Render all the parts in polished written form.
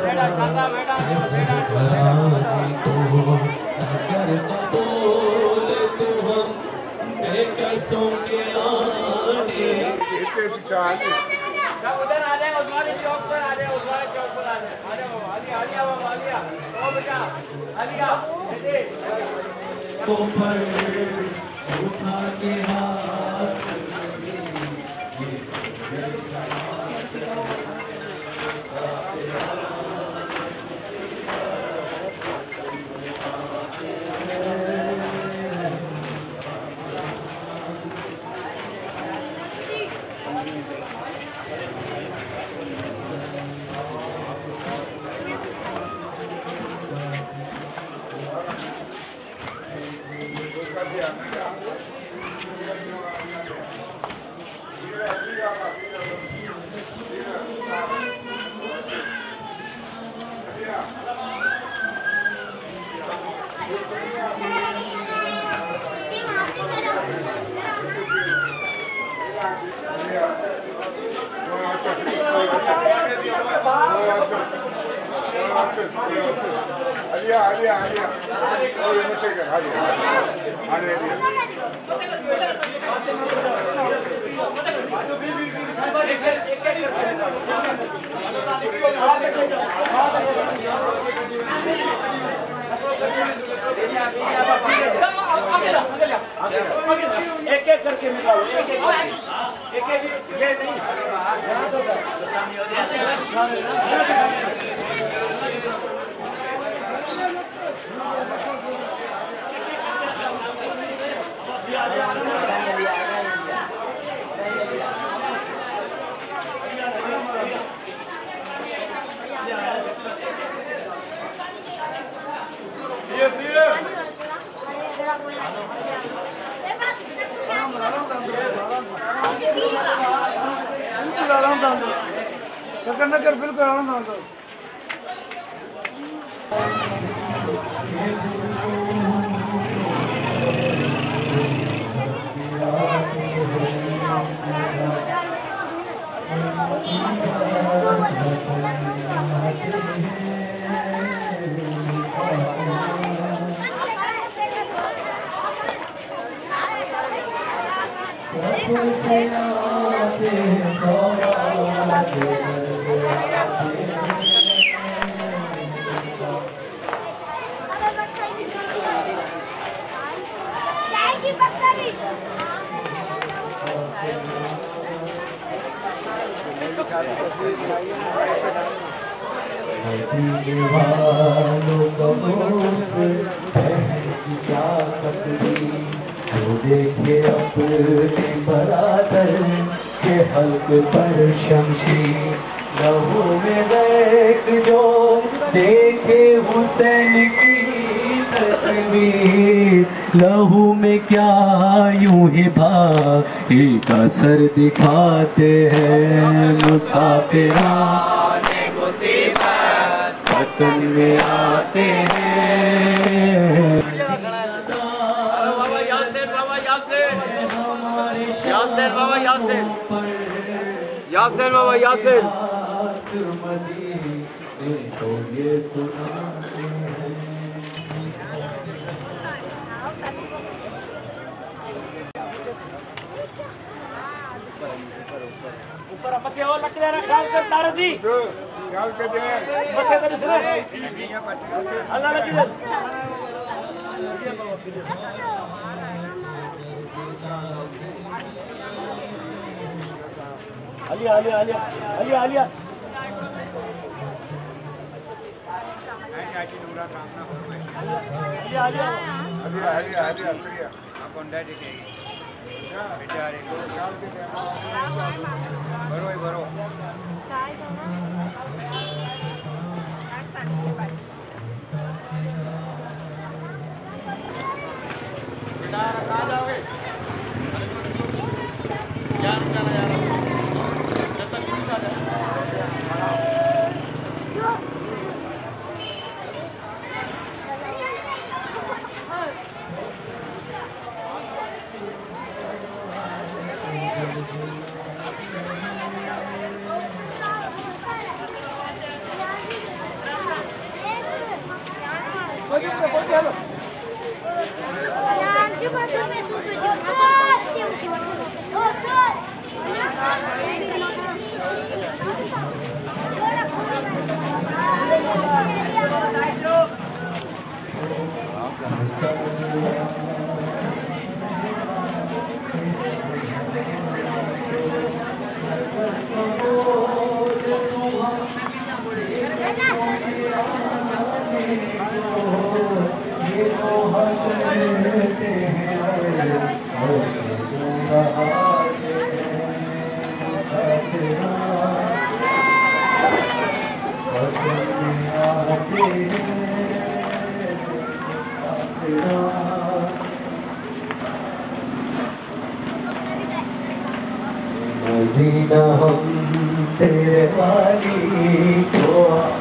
कैसे घबराने तो अगर बदौले तो हम बेकसों के आने। उधर आ जाए, उस्मानी चौक पर आ जाए, उस्मानी चौक पर आ जाए। आ जाओ, आलिया बाबा, आलिया ओ बेटा, आलिया तो पर उठा के हाथ एक एक करके निकालो, एक एक ये नहीं नगर बिल्कुल आराम दो। क्या तकदीर जो देखे अपने बरादर के हल्क पर शमशीर, लहू में गर्क जो देखे हुसैन की तस्वीर, लहू में क्या यूं ही भाई का सर दिखाते हैं मुसाफिराने मुसीबत वतन में आते हैं। यासिर बाबा, यासिर बाबा, यासिर तो ये सुनाते हैं। ऊपर पत्ते और लकड़े ख्याल कर तारे दी, ख्याल कर दे बच्चे तो सुने अल्लाह लगी आलिया आलिया आलिया आलिया आलिया आलिया आलिया आलिया बरो कहाँ जाओगे? तेरे वाली को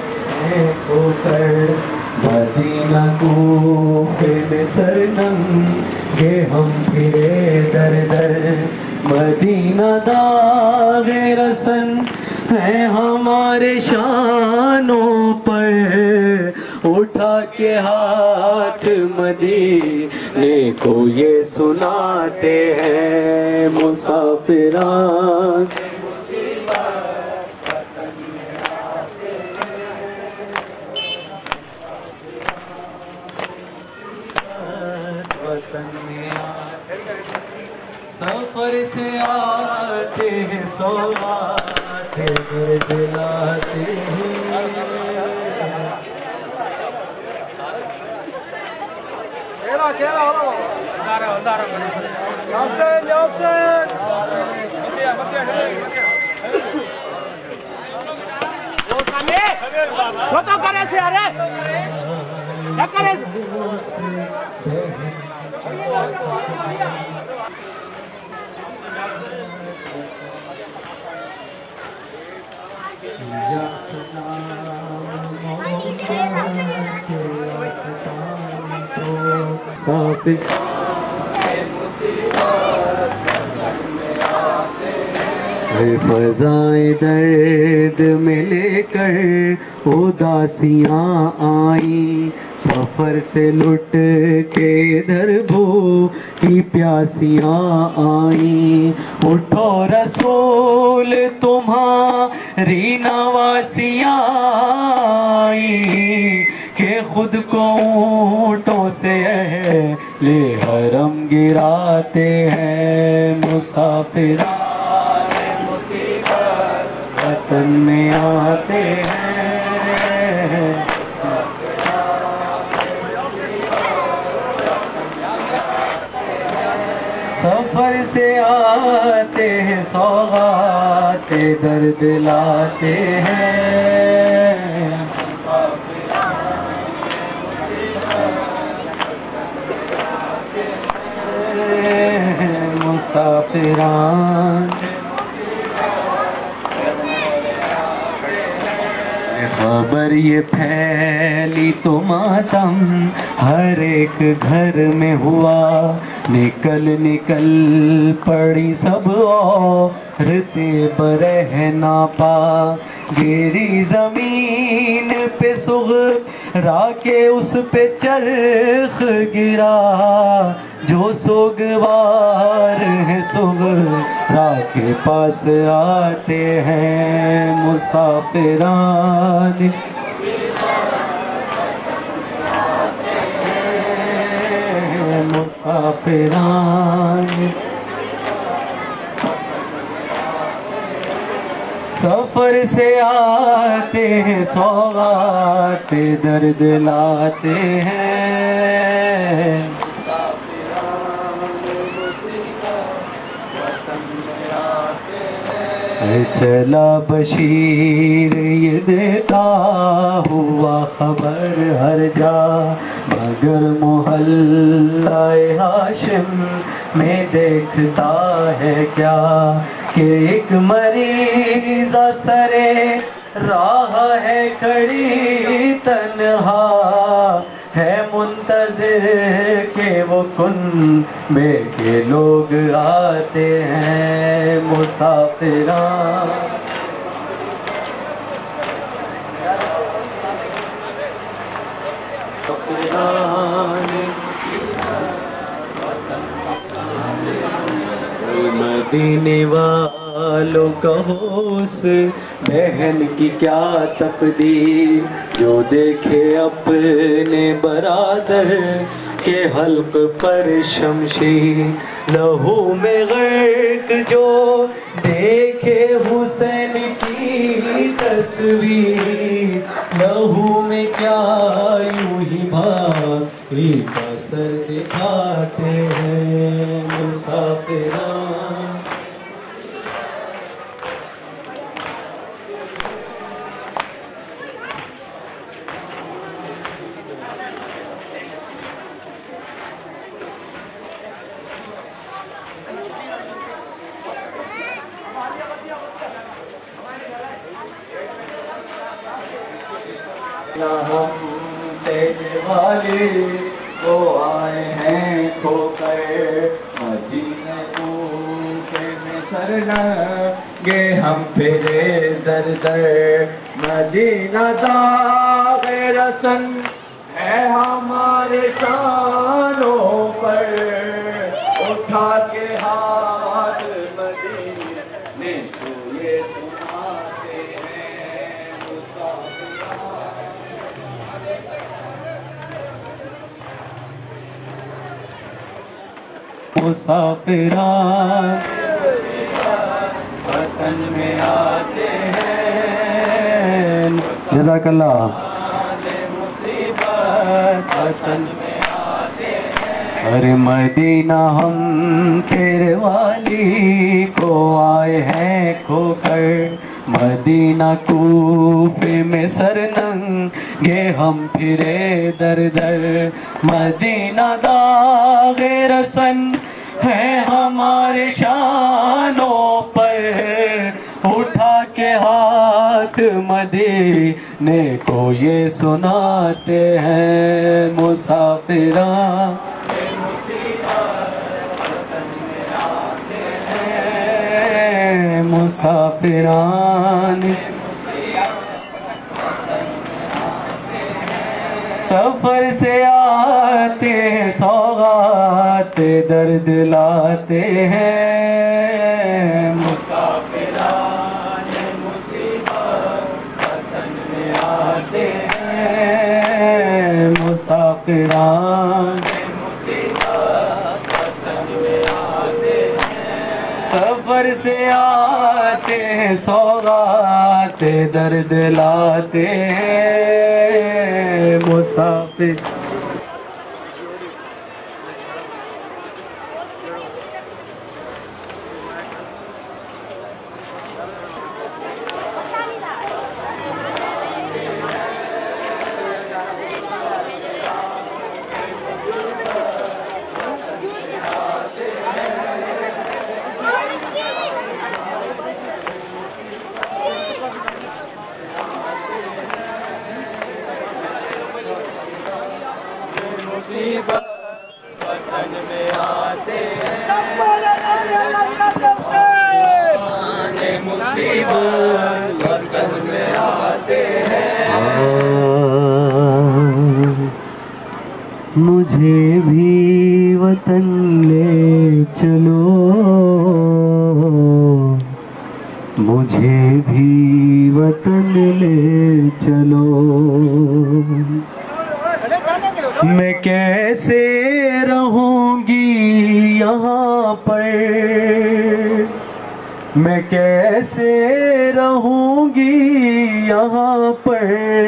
कर मदीना को फिर सरनंगे हम फिरे दर दर मदीना दागे रसन है हमारे शानों पर उठा के हाथ मदीने को ये सुनाते हैं मुसाफिरान सफर से आते हैं सौगाते घर दिलाते हैं केरा होला बाबा यासिन वो सामने छोटा करे से अरे क्या करे या सलाम मोहम्मद के आस्तान तो साफी फ़ज़ाए दर्द में लेकर उदासियाँ आई सफ़र से लुट के इधर भूखी प्यासियाँ आई उठो रसूल तुम्हारी नवासियाँ आई के खुद को ऊँटों से ले हरम गिराते हैं मुसाफिर वतन में आते हैं सफर से आते हैं सौगाते दर्द लाते हैं मुसाफिरान खबर ये फैली तो मातम हर एक घर में हुआ निकल निकल पड़ी सब औरतें बरह ना पा गिरी जमीन पे सुगरा के उस पे चरख गिरा जो सोगवार है सुगरा के पास आते हैं मुसाफिरान मुसाफिरान सफर से आते हैं सौगाते दर्द लाते हैं चला बशीर ये देता हुआ खबर हर जा मगर मोहल्लाए हाशिम में देखता है क्या कि एक मरीज सरे राह है खड़ी तन्हा है मुंतज़िर के वो कुनबे के लोग आते हैं मुसाफिरान मदीने वालों कहो उस बहन की क्या तकदीर जो देखे अपने बरादर के हल्क पर शमशीर लहू में गर्क जो देखे हुसैन की तस्वीर लहू में क्या यूं ही भाई का सर दिखाते हैं मुसाफिरान हम तेरे वाले वो आए हैं खोकर मदीने कूफे में सरनगे हम फिरे दर दर मदीना दाग़े रसन है हमारे शानों पर उठा के हाथ मदीने को ये सुनाते हैं मुसाफिरान वतन में आते हैं। जज़ाकल्लाह। वतन में आते हैं। अरे मदीना हम तेरे वाली को आए हैं खोकर मदीना कूफे में सरनंगे हम फिरे दर दर मदीना दाग़े रसन है हमारे शानों पर उठा के हाथ मदीने को ये सुनाते हैं मुसाफिरान मुसाफिरान सफर से आते सौगात दर्द लाते हैं मुसाफिरान मुसीबत वतन में आते हैं मुसाफिरान सफर से आते हैं सौगात दर्द लाते हैं मुसाफिर वतन में आते हैं मुसीबत वतन में आते हैं मुझे भी वतन ले चलो मुझे भी वतन ले चलो मैं कैसे रहूंगी यहाँ पर मैं कैसे रहूंगी यहाँ पर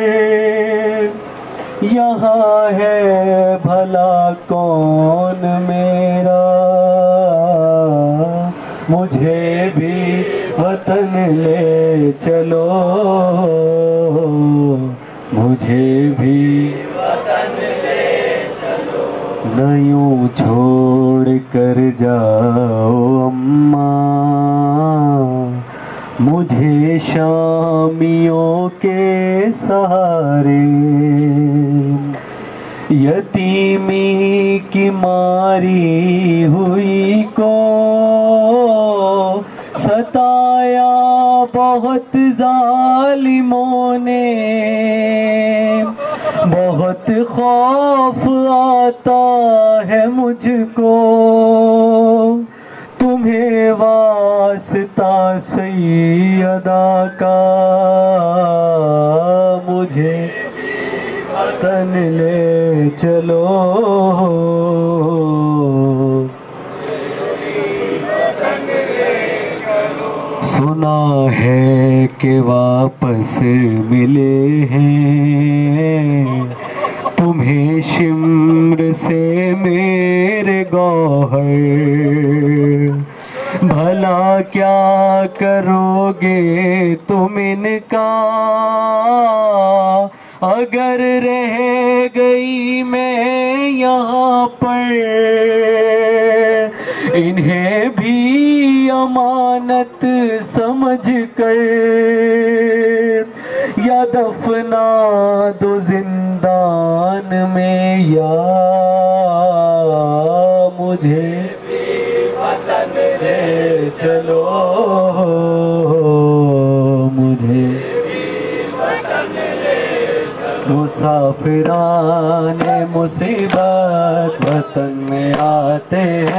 यहाँ है भला कौन मेरा मुझे भी वतन ले चलो मुझे भी वतन ले चलो न यूं छोड़ कर जाओ अम्मा मुझे शामियों के सहारे यतीमी की मारी हुई को सताया बहुत जालिमों ने बहुत खौफ आता है मुझको तुम्हें वास्ता सैयदा का मुझे वतन ले चलो सुना है कि वापस मिले हैं तुम्हें शिम्र से मेरे गौहर भला क्या करोगे तुम इनका अगर रह गई मैं यहाँ पर इन्हें भी अमानत समझ कर या दफना दो मुसाफिराने मुसीबत वतन में आते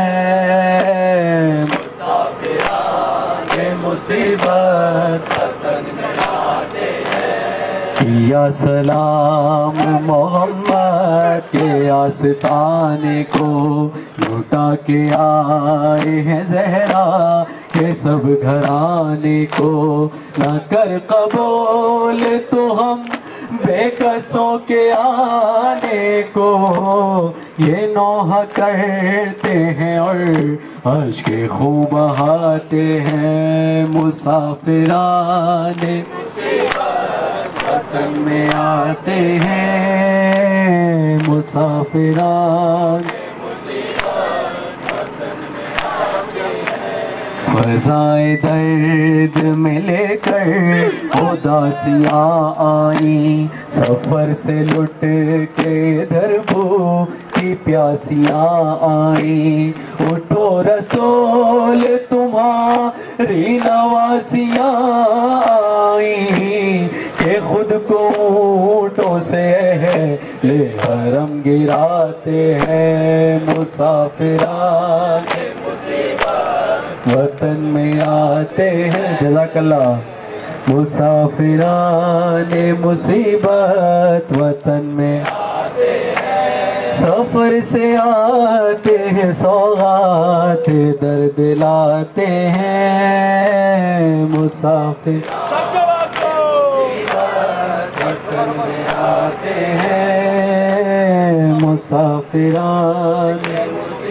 हैं, मुसाफिराने मुसीबत वतन में आते हैं। या सलाम मोहम्मद के आस्ताने को लुटा के आए हैं ज़हरा के सब घराने को। न कर कबूल तो हम बेकसों के आने को, ये नौहा करते हैं और अश्क खूब बहाते हैं। मुसाफिराने वतन में आते हैं, मुसाफिराने फ़ज़ाए दर्द में लेकर उदासियाँ आई, सफ़र से लुट के दरबू की प्यासियाँ आई। उठो रसूल तुम्हारी नवासियाँ आई, के खुद को ऊँटों से ले हरम गिराते हैं। मुसाफिराने वतन में आते हैं, जज़ाकल्लाह। मुसाफिराने मुसीबत वतन में आते हैं, सफ़र से आते हैं सौगात दर्द लाते हैं। मुसाफिर वतन में आते हैं, मुसाफिराने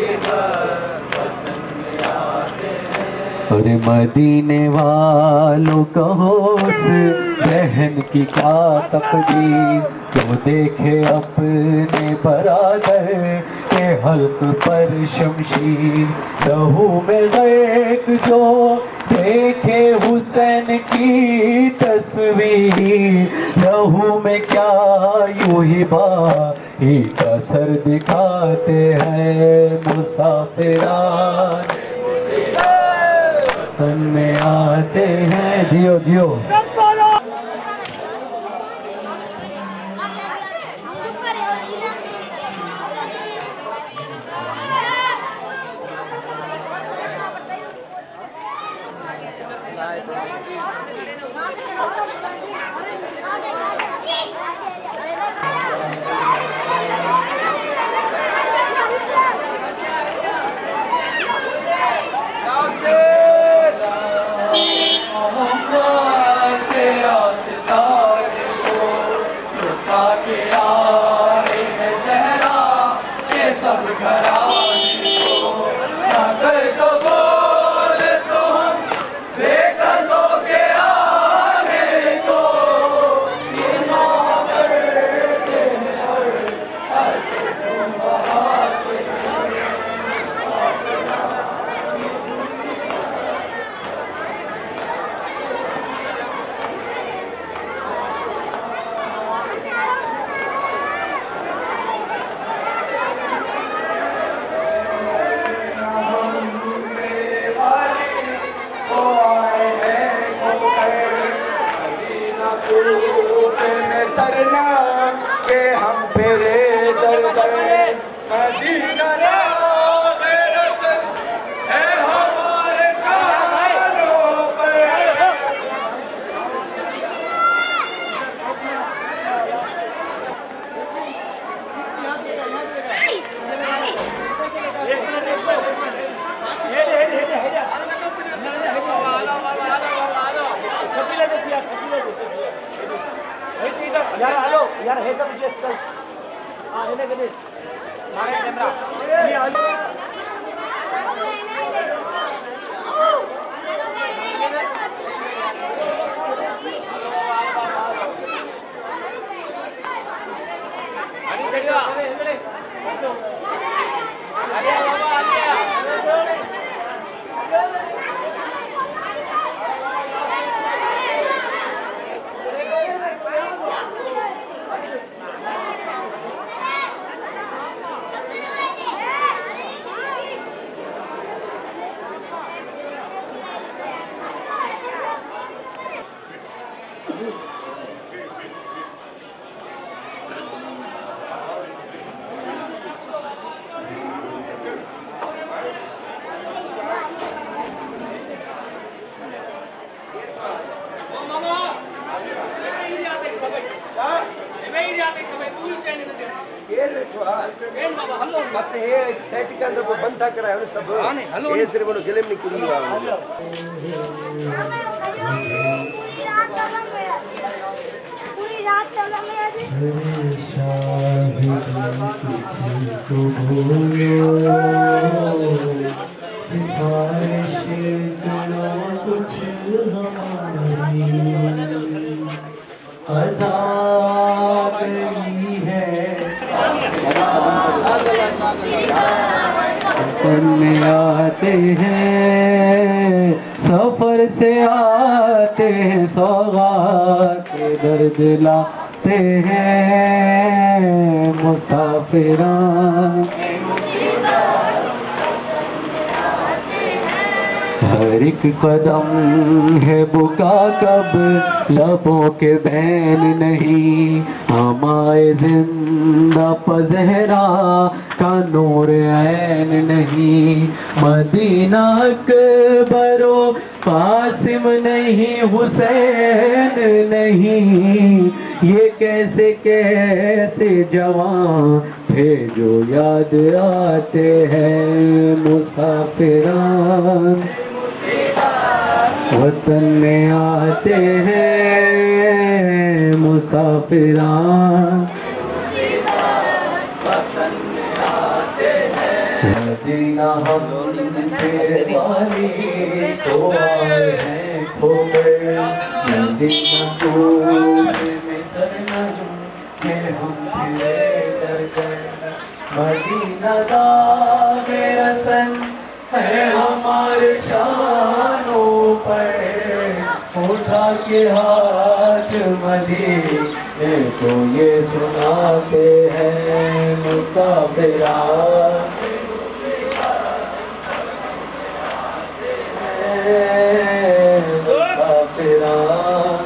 और मदीने वालों कहो उस बहन की क्या तकदीर, जो देखे अपने बरादर के हल्क पर शमशीर। लहू में गर्क जो देखे हुसैन की तस्वीर, लहू में क्या यूं ही भाई का सर दिखाते हैं। मुसाफिराने वतन में आते हैं, जियो जियो। सरना के हम फेरे दर दर मदीना है हमारे सालों पर। यार हेलो यार हे तो मुझे चल हां हेले के दे मारे कैमरा ये आ अरे देखा अरे बाबा आ गया। मामा नहीं आते सब नहीं आते सब तू ही चैन न दे ये देखो ए बाबा हलो बस ये सेट के अंदर को बंद था कराया उन्हें सब ये सिर्फ वो गिले में निकली हुआ पूरी रात चलेंगे अभी सिफारिश करो कुछ हमारी अज़ाब गई है वतन में आते हैं सफर से आते हैं सौगात दर्द लाते हैं मुसाफिरान हर एक कदम है बुका कब लबों के बैन नहीं हमारे जिंदा पजहरा का नूर ऐन नहीं मदीना अकबरो कासिम नहीं हुसैन नहीं ये कैसे कैसे जवान थे जो याद आते हैं मुसाफिरान वतन में आते हैं मुसाफिरान मदीना हम पे वाली तो आए हैं खो गए मदीना तो में सरनम के हम फिरे कर गए मदीना दा मेरा सन है हमारे शानों पर उठा के हाथ मदीने को ये सुनाते हैं मुसाफिरान मुसाफिरान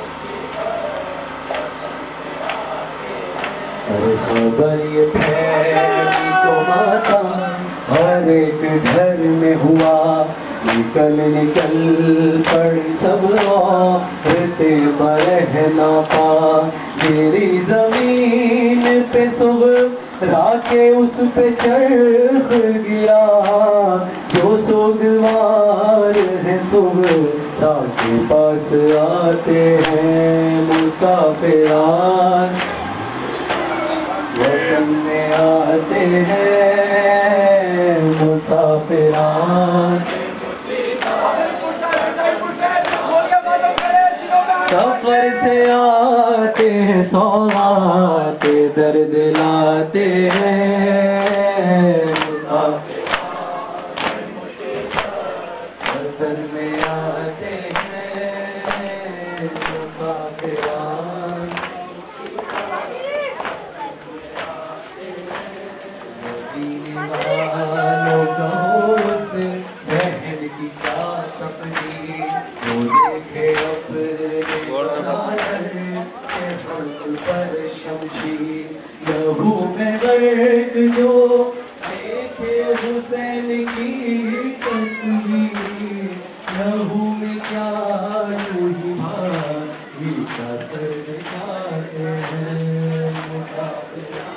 अरे खबर ये फैली तो माता हर एक घर में हुआ निकल निकल पड़ी सब औरते बरह ना पा मेरी जमीन पे सुबह राके उस पे चरख गिरा जो सोगवार है सुबह राके पास आते हैं मुसाफिरान वतन में आते हैं मुसाफिरान सफर से आते हैं सौगात दर्द लाते हैं मुसाफिरान वतन में आते हैं मुसाफिरान वालों कहो से बहन की क्या तकदीर जो देखे अपने पर शमशीर लहू में गर्क जो देखे हुसैन की तस्वीर लहू में क्या यूं ही भाई का सर दिखाते हैं मुसाफिरान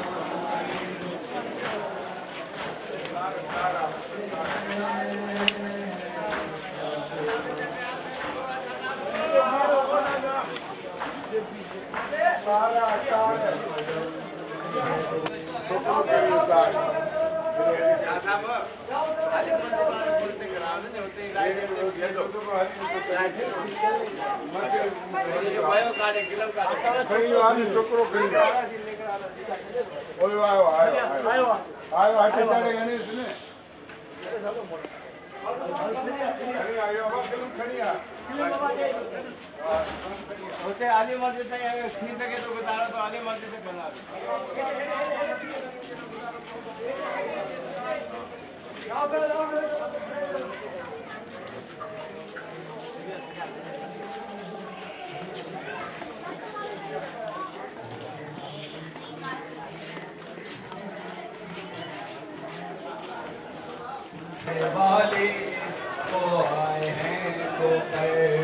छोकरो खड़ी आयो आटे चढ़ेगा नहीं इसने होते आली मस्जिद से खींच सके तो बता रहा तो आली मस्जिद से बना वाले तो आए हैं तो